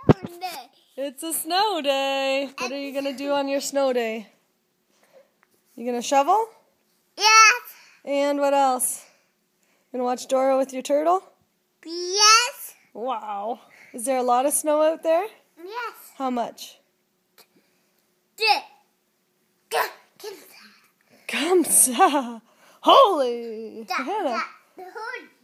It's a snow day. What are you going to do on your snow day? You going to shovel? Yes. And what else? Going to watch Dora with your turtle? Yes. Wow. Is there a lot of snow out there? Yes. How much? Kamsa. Holy. The hood.